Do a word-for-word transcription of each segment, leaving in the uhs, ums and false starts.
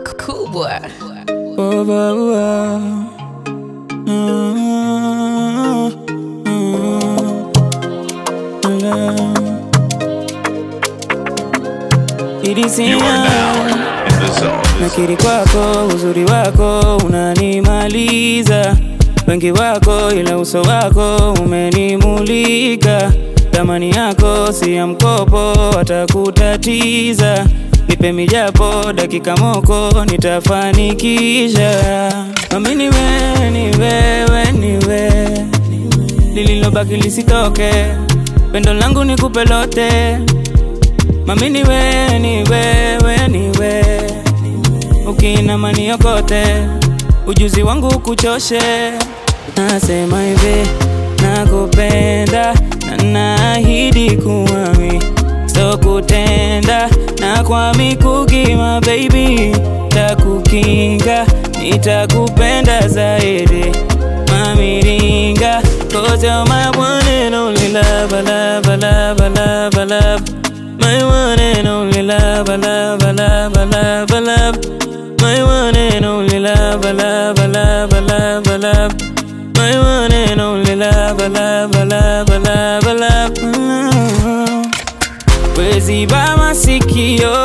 Cool boy. Oh, oh, oh. Mm, mm, mm. You are now in the zone. Nakiri kwako, uzuri wako unanimaliza. Wengi wako ila uso wako umenimulika. Thamani yako si ya mkopo, watakutatiza. Nipe mijapo dakika moko nitafanikisha. Mami ni wewe, ni wewe, ni wewe, lililobaki lisitoke. Pendo langu nikupe lote. Mami ni wewe, ni wewe, ni wewe, ukiinama niokote. Ujuzi wangu kuchoshe. Nasema hivi, nakupenda na naahidi kuwami so kutenda na kwa mikuki my baby. Takukinga, nitakupenda zaidi mami ringa. Cause you're my one and only love, love, love, love, love. My one and only love, love, love, love, love. My one and only love, love, love, love, love. My one and only love, love, love, love, love. Mm-hmm. Wezi ba masikio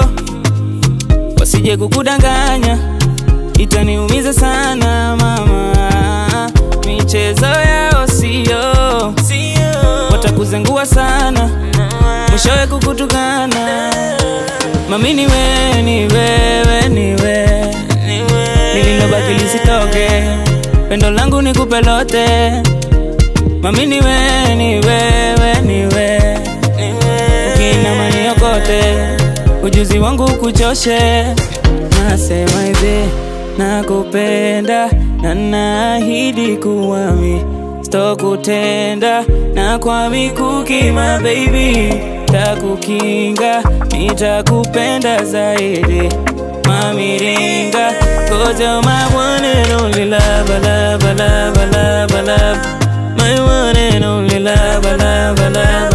wasije kukudanganya, itaniumiza sana mama. Michezo yao sio, watakuzengua sana, mwishowe kukutukana. Mami ni wewe, ni wewe, ni wewe, lililobaki lisitoke. Pendo langu nikupe lote. Mami ni wewe, ni wewe, ni wewe, ukiinama niokote. Ujuzi wangu kuchoshe. Nasema hivi, nakupenda na naahidi kuwami sitokutenda na kwa mikuki my baby. Takukinga, nitakupenda zaidi mami ringa. Cause you're my one and only love, love, love, love, love. My one and only love, love, love.